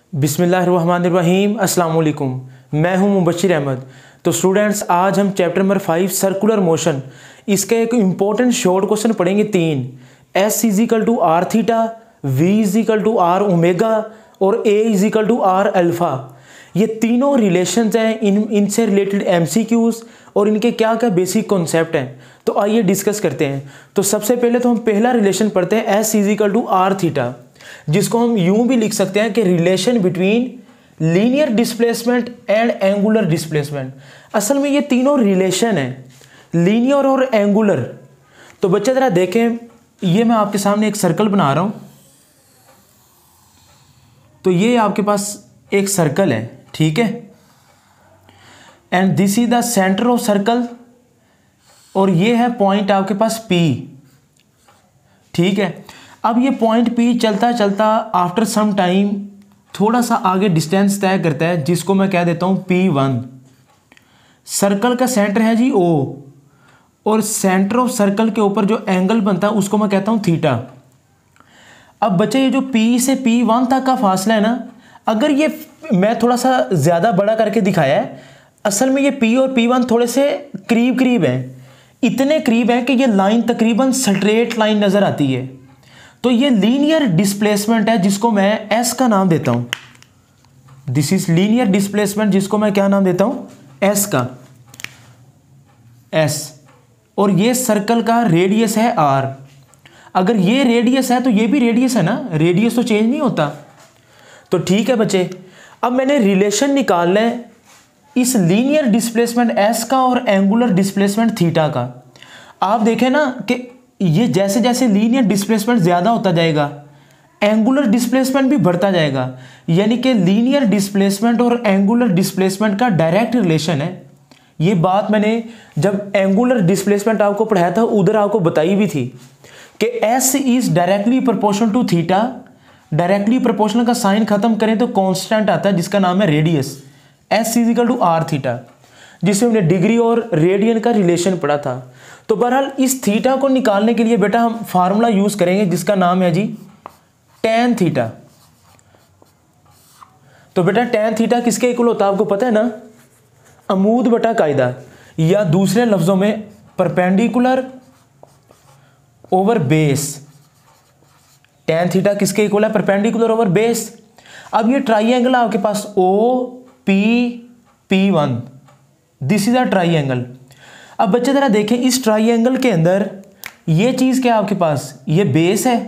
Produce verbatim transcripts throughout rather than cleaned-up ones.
बिस्मिल्लाहिर्रहमानिर्रहीम अस्सलाम वालेकुम। मैं हूं मुबश्शिर अहमद। तो स्टूडेंट्स, आज हम chapter number five circular motion, इसका एक इम्पोर्टेंट शॉर्ट क्वेश्चन पढ़ेंगे तीन। S is equal to R theta, V is equal to R omega और A is equal to R alpha. ये तीनों रिलेशंस हैं, इन इनसे रिलेटेड एमसीक्यूज और इनके क्या क्या बेसिक कॉन्सेप्ट हैं। तो आइए डिस्कस करते हैं। तो सबसे पहले तो हम पहला रिलेशन पढ़ते हैं, S is equal to R theta, जिसको हम यूं भी लिख सकते हैं कि relation between linear displacement and angular displacement. असल में ये तीनों रिलेशन है, लीनियर और एंगुलर। तो बच्चे जरा देखें, ये मैं आपके सामने एक सर्कल बना रहा हूं। तो ये आपके पास एक सर्कल है, ठीक है, and this is the centre of circle, और ये है पॉइंट आपके पास P, ठीक है। अब ये पॉइंट P चलता चलता आफ्टर सम टाइम थोड़ा सा आगे डिस्टेंस तय करता है, जिसको मैं कह देता हूं P वन। सर्कल का सेंटर है जी O, और सेंटर ऑफ सर्कल के ऊपर जो एंगल बनता है उसको मैं कहता हूं थीटा। अब बच्चे, ये जो P से P वन तक का फासला है ना, अगर ये मैं थोड़ा सा ज़्यादा बड़ा करके दिखाया है, असल में ये P और P वन थोड़े से करीब करीब हैं, इतने करीब हैं कि ये लाइन तकरीबन स्ट्रेट लाइन नज़र आती है। तो ये लीनियर डिस्प्लेसमेंट है, जिसको मैं S का नाम देता हूं। दिस इज लीनियर डिस्प्लेसमेंट, जिसको मैं क्या नाम देता हूं, S का, S। और ये सर्कल का रेडियस है R। अगर ये रेडियस है तो ये भी रेडियस है ना, रेडियस तो चेंज नहीं होता। तो ठीक है बच्चे, अब मैंने रिलेशन निकालना है इस लीनियर डिस्प्लेसमेंट S का और एंगुलर डिस्प्लेसमेंट थीटा का। आप देखें ना कि ये जैसे जैसे लीनियर डिस्प्लेसमेंट ज़्यादा होता जाएगा, एंगुलर डिस्प्लेसमेंट भी बढ़ता जाएगा। यानी कि लीनियर डिस्प्लेसमेंट और एंगुलर डिस्प्लेसमेंट का डायरेक्ट रिलेशन है। ये बात मैंने जब एंगुलर डिस्प्लेसमेंट आपको पढ़ाया था उधर आपको बताई भी थी कि S is directly proportional to theta. Directly proportional का साइन खत्म करें तो कांस्टेंट आता है जिसका नाम है radius, S is equal to R theta, जिसमें हमने डिग्री और रेडियन का रिलेशन पढ़ा था। तो बहरहाल इस थीटा को निकालने के लिए बेटा हम फार्मूला यूज करेंगे जिसका नाम है जी tan थीटा। तो बेटा tan थीटा किसके इक्वल होता है आपको पता है ना, अमूद बटा कायदा, या दूसरे लफ्जों में perpendicular over base. tan theta किसके इक्वल है, परपेंडिकुलर ओवर बेस। अब ये ट्राइंगल आपके पास O P P one, this is a triangle. अब बच्चे जरा देखें, इस ट्राइंगल के अंदर ये चीज क्या है आपके पास, ये बेस है,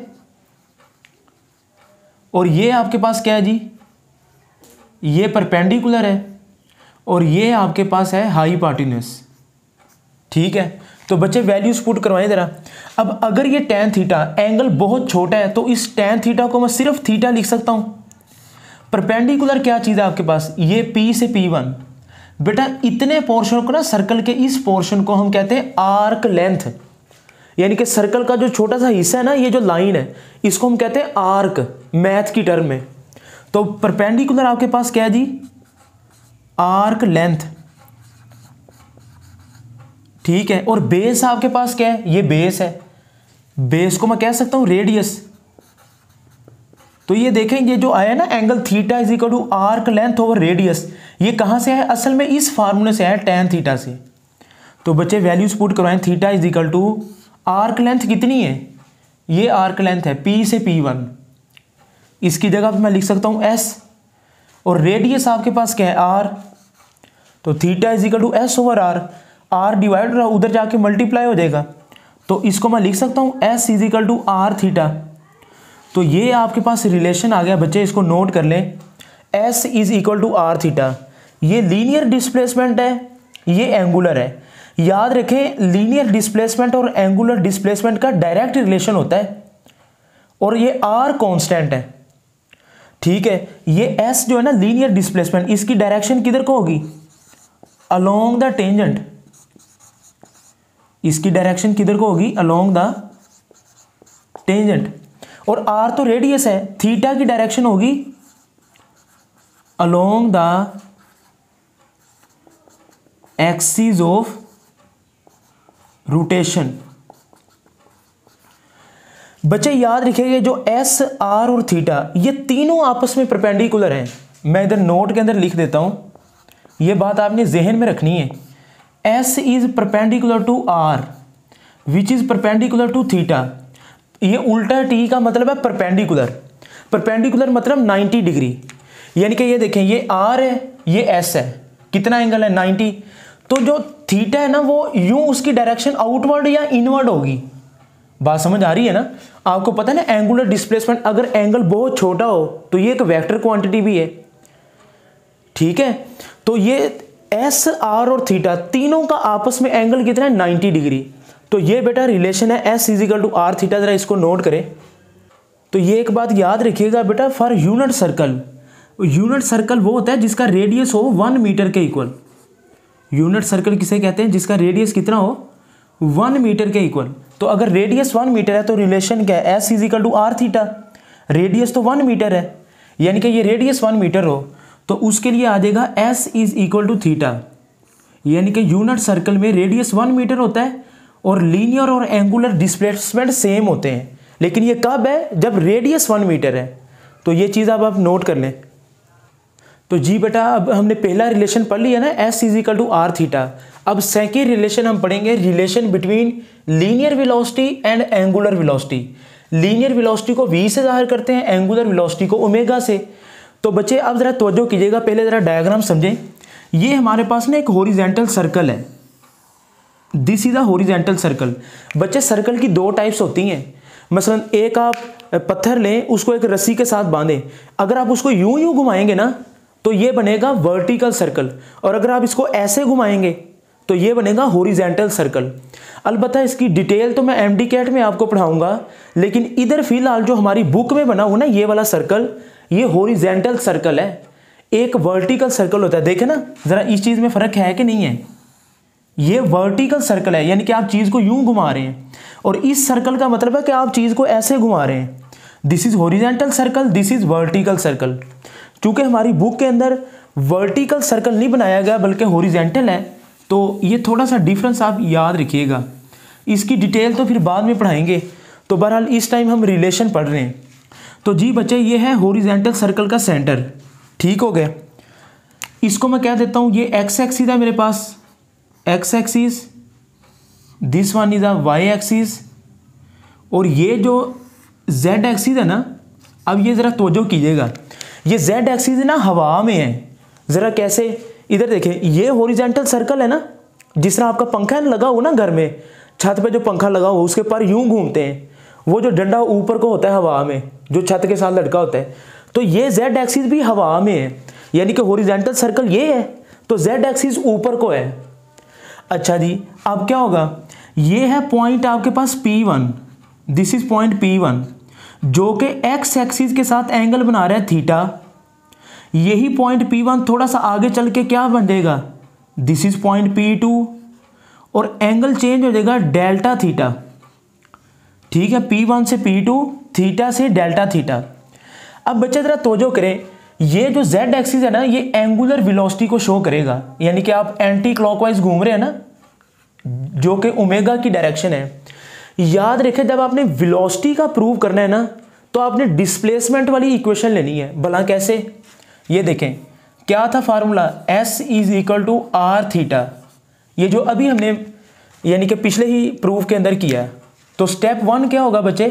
और ये आपके पास क्या है जी, ये परपेंडिकुलर है, और ये आपके पास है हाइपोटेन्यूज, ठीक है। तो बच्चे वैल्यूज पुट करवाएं जरा। अब अगर ये tan थीटा एंगल बहुत छोटा है तो इस tan थीटा को मैं सिर्फ थीटा लिख सकता हूं। परपेंडिकुलर क्या चीज है आपके पास, ये P से P वन। बेटा इतने पोर्शन को ना, सर्कल के इस पोर्शन को हम कहते हैं आर्क लेंथ। यानी कि सर्कल का जो छोटा सा हिस्सा है ना, ये जो लाइन है, इसको हम कहते हैं आर्क, मैथ की टर्म में। तो परपेंडिकुलर आपके पास क्या है जी, आर्क लेंथ, ठीक है। और बेस आपके पास क्या है, ये बेस है, बेस को मैं कह सकता हूं रेडियस। तो ये देखें, ये जो आया ना angle theta is equal to arc length over radius, ये कहां से है, असल में इस फार्मूले से है, tan थीटा से। तो बच्चे वैल्यूज पुट करवाएं, theta is equal to arc length कितनी है, ये आर्क लेंथ है P से P वन, इसकी जगह पे मैं लिख सकता हूं S, और रेडियस आपके पास क्या है R। तो theta is equal to S over R, R divide उधर जाके मल्टीप्लाई हो जाएगा, तो इसको मैं लिख सकता हूं S is equal to R theta. तो ये आपके पास रिलेशन आ गया बच्चे, इसको नोट कर लें, S is equal to R theta. ये लीनियर डिस्प्लेसमेंट है, ये एंगुलर है। याद रखें, लीनियर डिस्प्लेसमेंट और एंगुलर डिस्प्लेसमेंट का डायरेक्ट रिलेशन होता है, और ये R कांस्टेंट है, ठीक है। ये S जो है ना लीनियर डिस्प्लेसमेंट, इसकी डायरेक्शन किधर को होगी, अलोंग द टेंजेंट। इसकी डायरेक्शन किधर को होगी, अलोंग द टेंजेंट। और R तो रेडियस है, थीटा की डायरेक्शन होगी along the axis of rotation. बच्चे याद रखिएगा जो एस आर और थीटा ये तीनों आपस में परपेंडिकुलर हैं। मैं इधर नोट के अंदर लिख देता हूं, ये बात आपने जहन में रखनी है। S is perpendicular to R which is perpendicular to theta. ये उल्टा टी का मतलब है परपेंडिकुलर। परपेंडिकुलर मतलब नाइन्टी डिग्री, यानी कि ये देखें ये आर है ये एस है, कितना एंगल है नाइन्टी। तो जो थीटा है ना वो यूं उसकी डायरेक्शन आउटवर्ड या इनवर्ड होगी। बात समझ आ रही है ना। आपको पता है ना एंगुलर डिस्प्लेसमेंट, अगर एंगल बहुत छोटा हो तो ये एक वेक्टर क्वांटिटी भी है, ठीक है। तो ये एस आर और थीटा तीनों का आपस में एंगल कितना है नाइन्टी डिग्री। तो ये बेटा रिलेशन है S is equal to R theta. जरा इसको नोट करें। तो ये एक बात याद रखिएगा बेटा, for unit circle, unit circle वो होता है जिसका रेडियस हो वन मीटर के इक्वल। यूनिट सर्कल किसे कहते हैं, जिसका रेडियस कितना हो वन मीटर के इक्वल। तो अगर रेडियस वन मीटर है तो रिलेशन क्या है, S is equal to R theta. Radius तो वन मीटर है, यानी कि ये रेडियस वन मीटर हो तो उसके लिए आ जाएगा S is equal to theta. यानी कि यूनिट सर्कल में रेडियस वन मीटर होता है और लीनियर और एंगुलर डिस्प्लेसमेंट सेम होते हैं। लेकिन ये कब है, जब रेडियस वन मीटर है। तो ये चीज़ अब आप नोट कर लें। तो जी बेटा अब हमने पहला रिलेशन पढ़ लिया ना, S is equal to R theta. अब सेकेंड रिलेशन हम पढ़ेंगे, relation between linear velocity and angular velocity. Linear velocity को v से जाहिर करते हैं, एंगुलर वेलोसिटी को ओमेगा से। तो बच्चे अब जरा तवज्जो कीजिएगा, पहले जरा डायग्राम समझें। ये हमारे पास ना एक हॉरिजॉन्टल सर्कल है, this is a horizontal circle. बच्चे सर्कल की दो टाइप्स होती हैं। मसलन एक आप पत्थर लें, उसको एक रस्सी के साथ बांधें, अगर आप उसको यूं यूं घुमाएंगे ना तो ये बनेगा वर्टिकल सर्कल, और अगर आप इसको ऐसे घुमाएंगे तो ये बनेगा हॉरिजॉन्टल सर्कल। अलबत्ता इसकी डिटेल तो मैं एमडी कैट में आपको पढ़ाऊंगा, लेकिन इधर फिलहाल जो हमारी बुक में बना हुआ ना ये वाला सर्कल, ये हॉरिजॉन्टल सर्कल है। एक वर्टिकल सर्कल होता है, देखे ना जरा इस चीज में फर्क है कि नहीं है। ये वर्टिकल सर्कल है, यानी कि आप चीज को यूं घुमा रहे हैं, और इस सर्कल का मतलब है कि आप चीज को ऐसे घुमा रहे हैं। This is horizontal circle, this is vertical circle. चूंकि हमारी बुक के अंदर वर्टिकल सर्कल नहीं बनाया गया बल्कि हॉरिजॉन्टल है, तो ये थोड़ा सा डिफरेंस आप याद रखिएगा। इसकी डिटेल तो फिर बाद में पढ़ाएंगे। तो बहरहाल इस टाइम हम रिलेशन पढ़ रहे हैं। तो जी बच्चे ये है हॉरिजॉन्टल सर्कल का सेंटर, ठीक हो गया। इसको मैं कह देता हूँ ये एक्स एक्सिस है मेरे पास, X axis, this one is a Y axis, और ये जो जेड एक्सिस है ना, अब ये ज़रा तवज्जो कीजिएगा, ये जेड एक्सिस ना हवा में है। ज़रा कैसे, इधर देखें, ये हॉरिजॉन्टल सर्कल है ना, जिस तरह आपका पंखा है लगा हुआ ना घर में, छत पे जो पंखा लगा हुआ उसके पर यूं घूमते हैं, वो जो डंडा ऊपर को होता है हवा में, जो छत के साथ लटका होता है, तो ये जेड एक्सिस भी हवा में है, यानी कि हॉरिजॉन्टल सर्कल ये है तो जेड एक्सिस ऊपर को है। अच्छा जी, अब क्या होगा, ये है पॉइंट आपके पास P one, this is point P one, जो कि एक्स एक्सिस के साथ एंगल बना रहा है थीटा। यही पॉइंट पी वन थोड़ा सा आगे चल के क्या बन जाएगा, this is point P two, और एंगल चेंज हो जाएगा डेल्टा थीटा, ठीक है, पी वन से पी टू, थीटा से डेल्टा थीटा। अब बच्चे जरा तवज्जो करें, ये जो जेड एक्सिस है ना ये एंगुलर वेलोसिटी को शो करेगा, यानी कि आप एंटी क्लॉकवाइज घूम रहे हैं ना, जो कि ओमेगा की डायरेक्शन है। याद रखें जब आपने वेलोसिटी का प्रूव करना है ना तो आपने डिस्प्लेसमेंट वाली इक्वेशन लेनी है। भला कैसे, ये देखें क्या था formula, S is equal to R theta, ये जो अभी हमने यानी कि पिछले ही प्रूफ के अंदर किया। तो स्टेप वन क्या होगा बच्चे,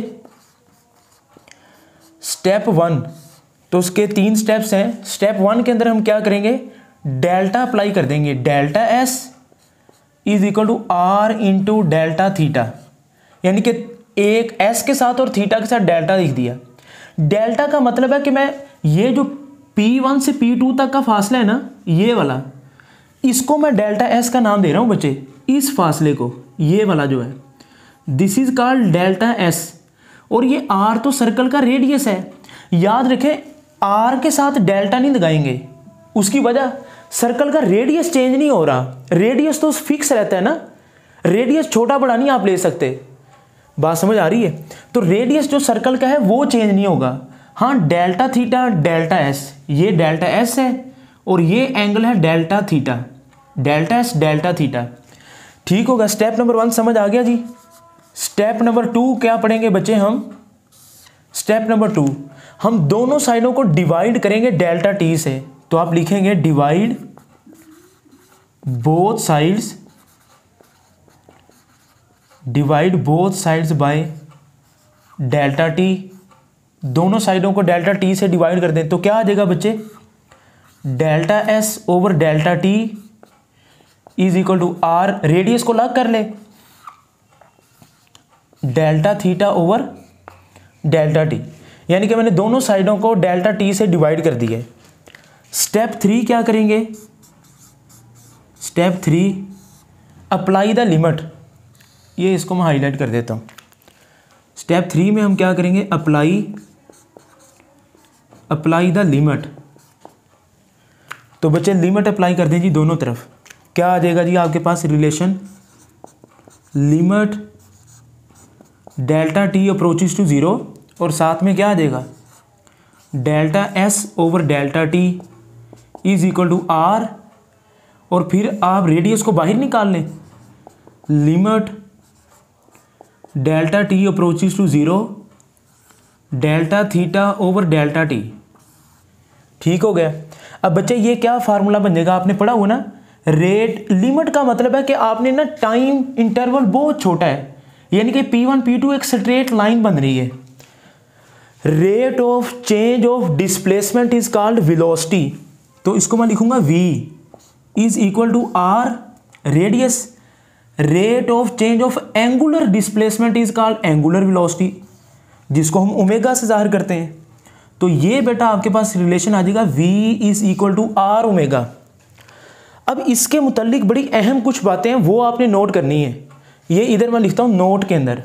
स्टेप वन, तो उसके तीन स्टेप्स हैं। स्टेप वन के अंदर हम क्या करेंगे, डेल्टा अप्लाई कर देंगे, delta S is equal to R into delta theta, यानी कि एक एस के साथ और थीटा के साथ डेल्टा लिख दिया। डेल्टा का मतलब है कि मैं ये जो पी वन से पी टू तक का फासला है ना, ये वाला, इसको मैं डेल्टा एस का नाम दे रहा हूं बच्चे, इस फासले को, ये वाला जो है, this is called delta S. और ये आर तो सर्कल का रेडियस है। याद रखें आर के साथ डेल्टा नहीं लगाएंगे, उसकी वजह सर्कल का रेडियस चेंज नहीं हो रहा, रेडियस तो फिक्स रहता है ना, रेडियस छोटा बड़ा नहीं आप ले सकते। बात समझ आ रही है। तो रेडियस जो सर्कल का है वो चेंज नहीं होगा। हाँ, डेल्टा थीटा डेल्टा एस, ये डेल्टा एस है और ये एंगल है delta theta, delta S delta theta. ठीक होगा। स्टेप नंबर वन समझ आ गया जी। स्टेप नंबर टू क्या पढ़ेंगे बच्चे हम, स्टेप नंबर टू, हम दोनों साइडों को डिवाइड करेंगे डेल्टा टी से। तो आप लिखेंगे divide both sides, divide both sides by delta T. दोनों साइडों को डेल्टा टी से डिवाइड कर दें तो क्या आ जाएगा बच्चे, delta S over delta T is equal to R, radius को अलग कर ले, delta theta over delta T. यानी कि मैंने दोनों साइडों को डेल्टा टी से डिवाइड कर दिया है। स्टेप थ्री क्या करेंगे, step three apply the limit, ये इसको मैं हाईलाइट कर देता हूँ। स्टेप थ्री में हम क्या करेंगे, अप्लाई अप्लाई द लिमिट। तो बच्चे लिमिट अप्लाई कर दें जी दोनों तरफ। क्या आ जाएगा जी आपके पास relation, limit delta T approaches to zero, और साथ में क्या आ जाएगा, delta S over delta T is equal to R, और फिर आप रेडियस को बाहर निकाल लें, limit delta T approaches to zero delta theta over delta T. ठीक हो गया। अब बच्चे ये क्या फार्मूला बन जाएगा, आपने पढ़ा हुआ ना, रेट लिमिट का मतलब है कि आपने ना टाइम इंटरवल बहुत छोटा है, यानी कि पी वन पी टू एक स्ट्रेट लाइन बन रही है। Rate of change of displacement is called velocity, तो इसको मैं लिखूंगा v is equal to R radius. Rate of change of angular displacement is called angular velocity, जिसको हम ओमेगा से जाहिर करते हैं। तो ये बेटा आपके पास रिलेशन आ जाएगा v is equal to R omega. अब इसके मुतालिक बड़ी अहम कुछ बातें हैं वो आपने नोट करनी है, ये इधर मैं लिखता हूं नोट के अंदर।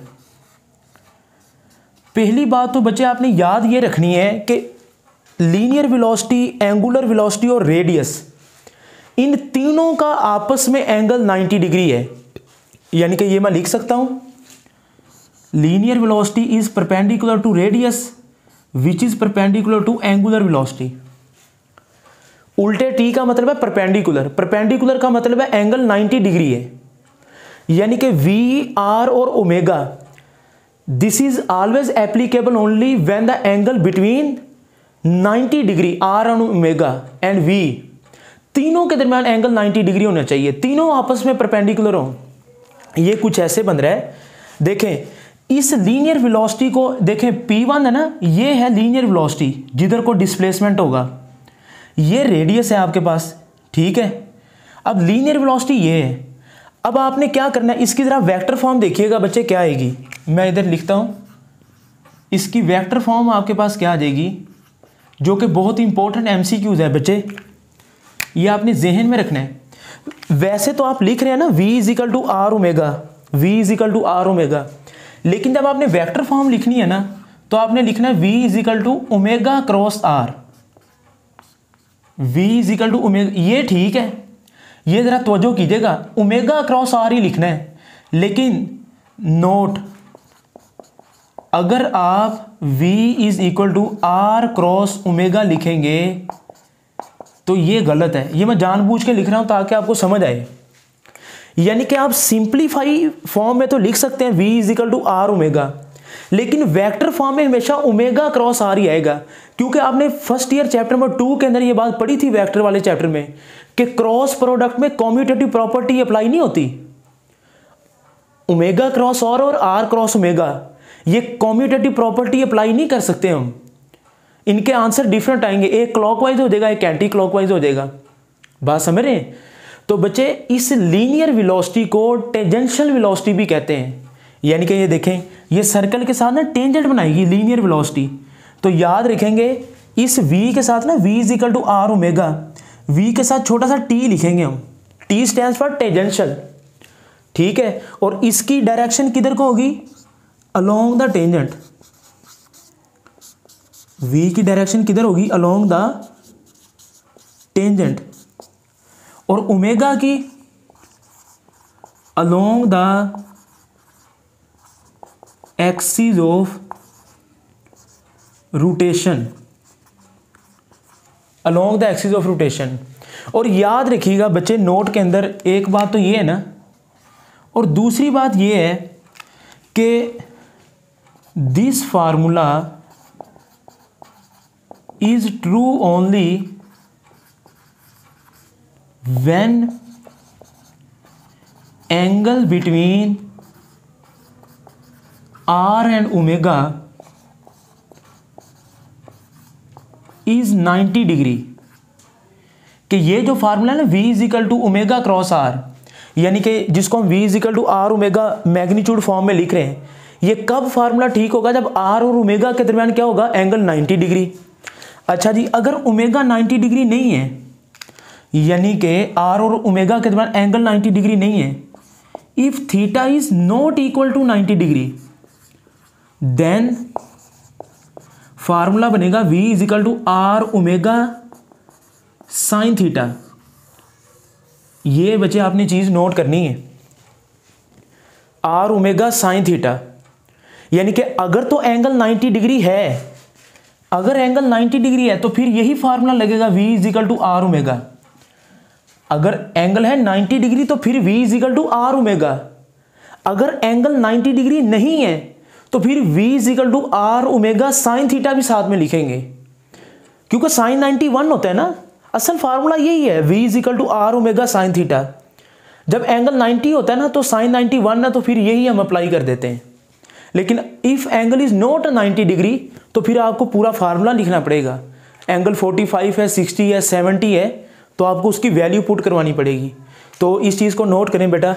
पहली बात तो बच्चे आपने याद ये रखनी है कि लीनियर वेलोसिटी, एंगुलर वेलोसिटी और रेडियस, इन तीनों का आपस में एंगल नाइंटी डिग्री है। यानी कि ये मैं लिख सकता हूं, linear velocity is perpendicular to radius which is perpendicular to angular velocity. उल्टे टी का मतलब है परपेंडिकुलर, परपेंडिकुलर का मतलब है एंगल नाइंटी डिग्री है। यानी कि वी, आर और omega, this is always applicable only when the angle between ninety degree, R and omega and V, तीनों के दरमियान एंगल नाइंटी डिग्री होना चाहिए, तीनों आपस में परपेंडिकुलर हो। ये कुछ ऐसे बन रहा है, देखें इस लीनियर वेलोसिटी को देखें, पी वन है ना, ये है लीनियर वेलोसिटी जिधर को डिस्प्लेसमेंट होगा, ये रेडियस है आपके पास, ठीक है। अब लीनियर वेलोसिटी ये है। अब आपने क्या करना है, इसकी जरा वेक्टर फॉर्म देखिएगा बच्चे क्या आएगी, मैं इधर लिखता हूं, इसकी वेक्टर फॉर्म आपके पास क्या आ जाएगी, जो कि बहुत इंपॉर्टेंट एमसीक्यूज है बच्चे, ये आपने जहन में रखना है। वैसे तो आप लिख रहे हैं ना v is equal to R omega, v is equal to R omega, लेकिन जब आपने वेक्टर फॉर्म लिखनी है ना तो आपने लिखना है v is equal to omega cross R, v is equal to omega. ये ठीक है, ये जरा तवज्जो कीजिएगा, ओमेगा क्रॉस आर ही लिखना है, लेकिन नोट, अगर आप v is equal to R cross omega लिखेंगे तो ये गलत है। ये मैं जानबूझ के लिख रहा हूं ताकि आपको समझ आए। यानी कि आप सिंप्लीफाई फॉर्म में तो लिख सकते हैं v is equal to R omega, लेकिन वेक्टर फॉर्म में हमेशा ओमेगा क्रॉस आर ही आएगा, क्योंकि आपने first year chapter number two के अंदर ये बात पढ़ी थी वेक्टर वाले चैप्टर में कि क्रॉस प्रोडक्ट में कम्यूटेटिव प्रॉपर्टी अप्लाई नहीं होती। ओमेगा क्रॉस आर और आर क्रॉस ओमेगा, ये कम्यूटेटिव प्रॉपर्टी अप्लाई नहीं कर सकते हम, इनके आंसर डिफरेंट आएंगे, एक क्लॉकवाइज हो जाएगा, एक एंटी क्लॉकवाइज हो जाएगा। बात समझ रहे हैं? तो बच्चे इस लीनियर वेलोसिटी को टेंजेंशियल वेलोसिटी भी कहते हैं। यानी कि ये देखें, ये सर्कल के साथ ना टेंजेंट बनाएगी लीनियर वेलोसिटी, तो याद रखेंगे इस v के साथ ना v is equal to R omega, v के साथ छोटा सा t लिखेंगे हम, t स्टैंड्स फॉर टेंजेंशियल, ठीक है। और इसकी डायरेक्शन किधर को होगी, अलोंग द टेंजेंट, v की डायरेक्शन किधर होगी, अलोंग द टेंजेंट, और ओमेगा की along the axis of rotation, along the axis of rotation. और याद रखिएगा बच्चे नोट के अंदर एक बात तो ये है ना, और दूसरी बात ये है कि this formula is true only when angle between R and omega is ninety degree. कि ये जो फार्मूला है ना v is equal to omega cross R, यानी कि जिसको हम v is equal to R omega magnitude form में लिख रहे हैं, ये कब फार्मूला ठीक होगा? जब r और ओमेगा के दरमियान क्या होगा? Angle ninety degree. अच्छा जी, अगर ओमेगा नाइन्टी डिग्री नहीं है, यानी कि r और ओमेगा के दरमियान एंगल नाइन्टी डिग्री नहीं है, if theta is not equal to ninety degree, then formula बनेगा v is equal to R omega sine theta. ये बच्चे आपने चीज नोट करनी है, आर ओमेगा साइन थीटा। यानी कि अगर तो एंगल नाइन्टी डिग्री है, अगर एंगल नाइन्टी डिग्री है तो फिर यही फार्मूला लगेगा v is equal to R omega. अगर एंगल है नाइन्टी डिग्री तो फिर v is equal to R omega. अगर एंगल नाइन्टी डिग्री नहीं है तो फिर v is equal to R omega sine theta भी साथ में लिखेंगे, क्योंकि साइन नाइन्टी वन होता है ना। असल फार्मूला यही है, v is equal to R omega sine theta. जब एंगल नाइन्टी होता है ना तो साइन नाइन्टी वन है, तो फिर यही हम अप्लाई कर देते हैं। लेकिन if angle is not ninety degree तो फिर आपको पूरा फार्मूला लिखना पड़ेगा। एंगल फोर्टी फाइव है, सिक्सटी है, सेवेंटी है, तो आपको उसकी वैल्यू पुट करवानी पड़ेगी। तो इस चीज़ को नोट करें बेटा।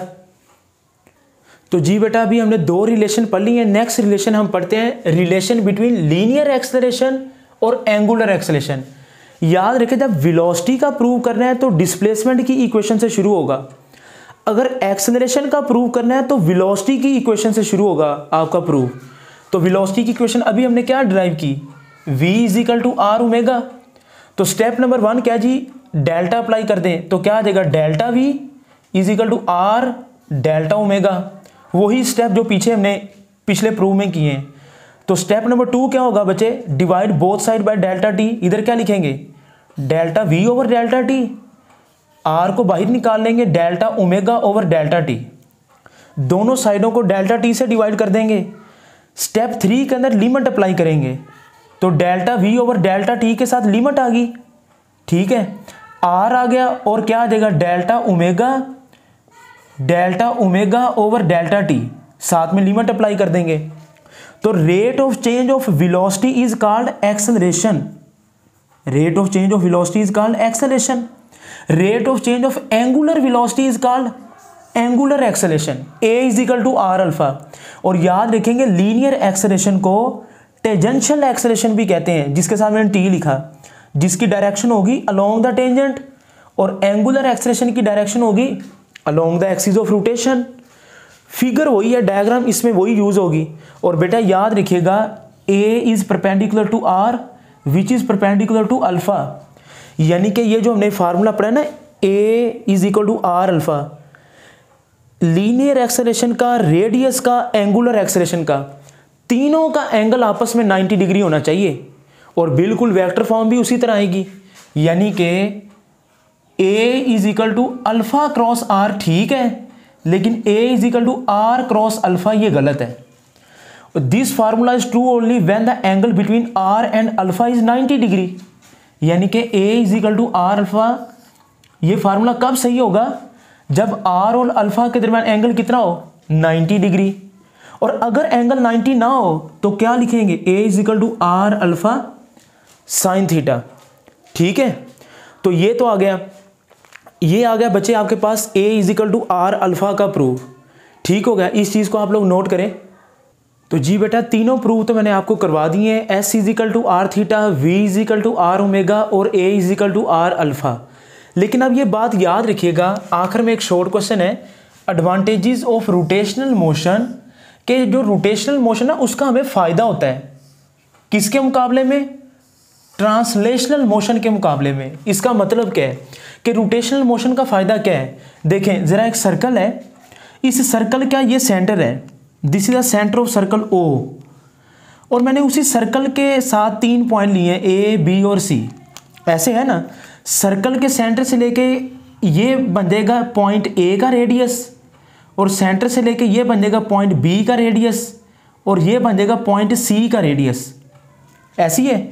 तो जी बेटा, अभी हमने दो रिलेशन पढ़ ली है। नेक्स्ट रिलेशन हम पढ़ते हैं रिलेशन बिटवीन लीनियर एक्सेलरेशन और एंगुलर एक्सेलरेशन। याद रखें, जब वेलोसिटी का प्रूव करना है तो डिस्प्लेसमेंट की इक्वेशन से शुरू होगा। अगर एक्सेलरेशन का प्रूव करना है तो वेलोसिटी की इक्वेशन से शुरू होगा आपका प्रूफ। तो वेलोसिटी की इक्वेशन अभी हमने क्या ड्राइव की? v is equal to R omega. तो स्टेप नंबर वन क्या जी? डेल्टा अप्लाई कर दें तो क्या आ जाएगा? Delta V is equal to R delta omega. वही स्टेप जो पीछे हमने पिछले प्रूव में किए हैं। तो स्टेप नंबर टू क्या होगा बच्चे? Divide both side by delta T. इधर क्या लिखेंगे? Delta V over delta T. R को बाहर निकाल लेंगे, delta omega over delta T. दोनों साइडों को डेल्टा टी से डिवाइड कर देंगे। स्टेप थ्री के अंदर लिमिट अप्लाई करेंगे, तो delta V over delta T के साथ लिमिट आ गई, ठीक है। आर आ गया और क्या आ जाएगा? Delta omega delta omega over delta T, साथ में लिमिट अप्लाई कर देंगे। तो rate of change of velocity is called acceleration. Rate of change of velocity is called acceleration. Rate of change of angular velocity is called angular acceleration. A is equal to R alpha. और याद रखेंगे, linear acceleration को tangential acceleration भी कहते हैं, जिसके साथ मैंने टी लिखा, जिसकी डायरेक्शन होगी अलोंग द टेंजेंट, और एंगुलर एक्सेलरेशन की डायरेक्शन होगी along the axis of rotation. Figure वही है, डायग्राम इसमें वही यूज होगी। और बेटा याद रखिएगा, A is perpendicular to R which is perpendicular to alpha. यानी कि ये जो हमने फार्मूला पढ़ा ना, A is equal to R alpha, linear acceleration का, रेडियस का, एंगुलर एक्सेलरेशन का, तीनों का एंगल आपस में नाइन्टी डिग्री होना चाहिए। और बिल्कुल वेक्टर फॉर्म भी उसी तरह आएगी, यानी कि A is equal to alpha cross R, ठीक है, लेकिन A is equal to R cross alpha ये गलत है। This formula is true only when the angle between R and alpha is ninety degree. यानी कि A is equal to R alpha, ये formula कब सही होगा? जब आर और अल्फा के दरमियान एंगल कितना हो? Ninety degree. और अगर एंगल नाइन्टी ना हो तो क्या लिखेंगे? A is equal to R alpha sine theta, ठीक है। तो ये तो आ गया, ये आ गया बच्चे आपके पास A is equal to R alpha का प्रूफ, ठीक हो गया। इस चीज़ को आप लोग नोट करें। तो जी बेटा, तीनों प्रूफ तो मैंने आपको करवा दिए हैं। S is equal to R theta, V is equal to R omega और A is equal to R alpha. लेकिन अब ये बात याद रखिएगा, आखिर में एक शॉर्ट क्वेश्चन है, एडवांटेजेस ऑफ रोटेशनल मोशन, के जो रोटेशनल मोशन है उसका हमें फ़ायदा होता है किसके मुकाबले में? ट्रांसलेशनल मोशन के मुकाबले में। इसका मतलब क्या है कि रोटेशनल मोशन का फ़ायदा क्या है? देखें ज़रा, एक सर्कल है, इस सर्कल का ये सेंटर है, this is the centre of circle O, और मैंने उसी सर्कल के साथ तीन पॉइंट लिए हैं, ए बी और सी, ऐसे है ना। सर्कल के सेंटर से लेके ये बनेगा पॉइंट ए का रेडियस, और सेंटर से लेके ये बनेगा पॉइंट बी का रेडियस, और ये बनेगा पॉइंट सी का रेडियस। ऐसी है।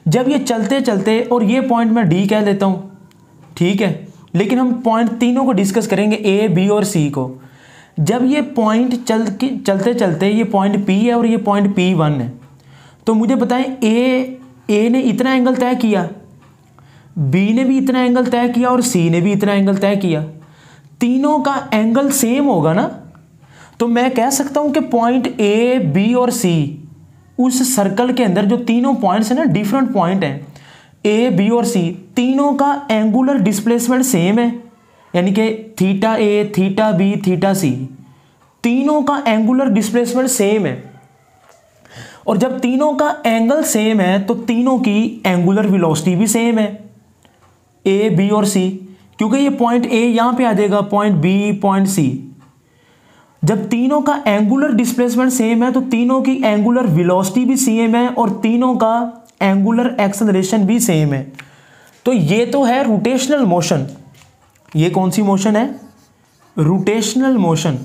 जब ये चलते चलते, और ये पॉइंट मैं डी कह देता हूँ, ठीक है, लेकिन हम पॉइंट तीनों को डिस्कस करेंगे, ए बी और सी को। जब ये पॉइंट चल के चलते चलते ये पॉइंट पी है और ये पॉइंट पी वन है, तो मुझे बताएं ए ए ने इतना एंगल तय किया, बी ने भी इतना एंगल तय किया और सी ने भी इतना एंगल तय किया, तीनों का एंगल सेम होगा ना। तो मैं कह सकता हूं कि पॉइंट ए बी और सी, उस सर्कल के अंदर जो तीनों पॉइंट्स हैं ना, डिफरेंट पॉइंट हैं, ए बी और सी, तीनों का एंगुलर डिस्प्लेसमेंट सेम है, यानी कि theta A, theta B, theta C, तीनों का एंगुलर डिस्प्लेसमेंट सेम है। और जब तीनों का एंगल सेम है तो तीनों की एंगुलर वेलोसिटी भी सेम है, ए बी और सी, क्योंकि ये पॉइंट ए यहां पे आ जाएगा, पॉइंट बी, पॉइंट सी। जब तीनों का एंगुलर डिस्प्लेसमेंट सेम है तो तीनों की एंगुलर वेलोसिटी भी सेम है और तीनों का एंगुलर एक्सेलरेशन भी सेम है। तो ये तो है रोटेशनल मोशन। ये कौन सी मोशन है? Rotational motion.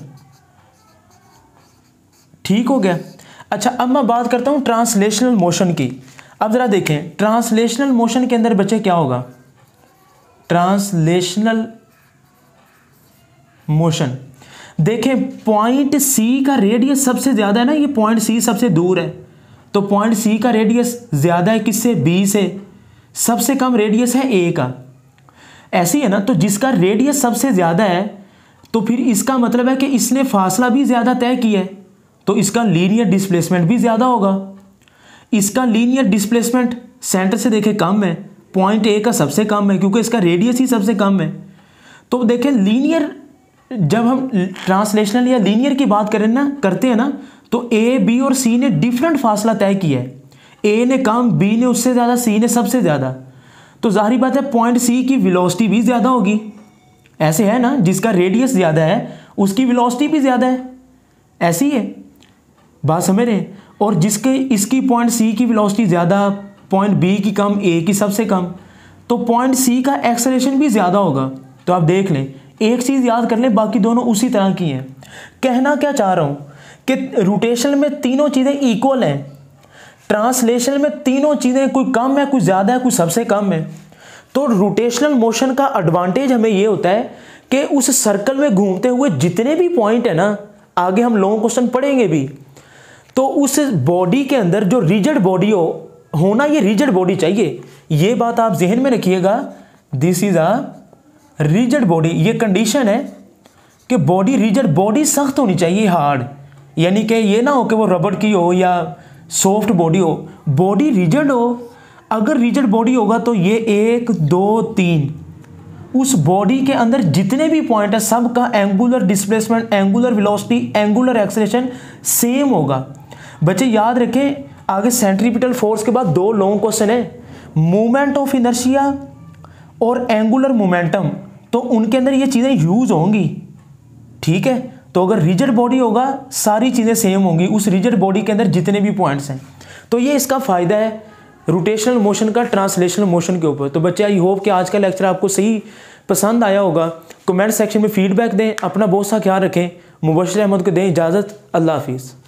ठीक हो गया। अच्छा, अब मैं बात करता हूं ट्रांसलेशनल मोशन की। अब जरा देखें ट्रांसलेशनल मोशन के अंदर बच्चे क्या होगा। ट्रांसलेशनल मोशन देखें, पॉइंट सी का रेडियस सबसे ज्यादा है ना, ये पॉइंट सी सबसे दूर है, तो पॉइंट सी का रेडियस ज्यादा है किससे? बी से। सबसे कम रेडियस है ए का। ऐसी है ना, तो जिसका रेडियस सबसे ज्यादा है तो फिर इसका मतलब है कि इसने फासला भी ज्यादा तय किया है, तो इसका लीनियर डिस्प्लेसमेंट भी ज्यादा होगा। इसका लीनियर डिस्प्लेसमेंट सेंटर से देखें कम है, पॉइंट ए का सबसे कम है क्योंकि इसका रेडियस ही सबसे कम है। तो देखें लीनियर, जब हम ट्रांसलेशनल या लीनियर की बात करें ना करते हैं ना, तो ए बी और सी ने डिफरेंट फासला तय किया है। ए ने कम, बी ने उससे ज्यादा, सी ने सबसे ज्यादा। तो जाहिर बात है पॉइंट सी की वेलोसिटी भी ज्यादा होगी। ऐसे है ना, जिसका रेडियस ज्यादा है उसकी वेलोसिटी भी ज्यादा है, ऐसी है बात, समझ रहे हैं। और जिसके इसकी पॉइंट सी की वेलोसिटी ज्यादा, पॉइंट बी की कम, ए की सबसे कम, तो पॉइंट सी का एक्सेलरेशन भी ज्यादा होगा। तो आप देख लें, एक चीज याद कर लें, बाकी दोनों उसी तरह की हैं। कहना क्या चाह रहा हूं कि रोटेशन में तीनों चीजें इक्वल हैं, ट्रांसलेशन में तीनों चीजें कोई कम है, कोई ज्यादा है, कोई सबसे कम है। तो रोटेशनल मोशन का एडवांटेज हमें यह होता है कि उस सर्कल में घूमते हुए जितने भी पॉइंट है ना, आगे हम लॉन्ग क्वेश्चन पढ़ेंगे भी, तो उस बॉडी के अंदर जो रिजिड बॉडी हो होना, ये रिजिड बॉडी चाहिए। ये बात आप जहन में रखिएगा, this is a rigid body. ये कंडीशन है कि बॉडी रिजिड, बॉडी सख्त होनी चाहिए, हार्ड, यानी कि ये ना हो कि वो रबड़ की हो या सॉफ्ट बॉडी हो, बॉडी रिजिड हो। अगर रिजिड बॉडी होगा तो ये एक दो तीन, उस बॉडी के अंदर जितने भी पॉइंट है सबका angular displacement, angular velocity, angular acceleration same होगा। बच्चे याद रखें, आगे सेंट्रीपिटल फोर्स के बाद दो लॉन्ग क्वेश्चन है, मूवमेंट ऑफ इनर्शिया और एंगुलर मोमेंटम, तो उनके अंदर ये चीजें यूज होंगी। ठीक है, तो अगर रिजिड बॉडी होगा सारी चीजें सेम होंगी उस रिजिड बॉडी के अंदर जितने भी पॉइंट्स हैं। तो ये इसका फायदा है रोटेशनल मोशन का ट्रांसलेशनल मोशन के ऊपर। तो बच्चे आई होप कि आज का लेक्चर आपको सही पसंद आया होगा। कमेंट सेक्शन में फीडबैक दें, अपना बहुत सा ख्याल रखें। मुबश्शिर अहमद को दें इजाज़त। अल्लाह हाफिज़।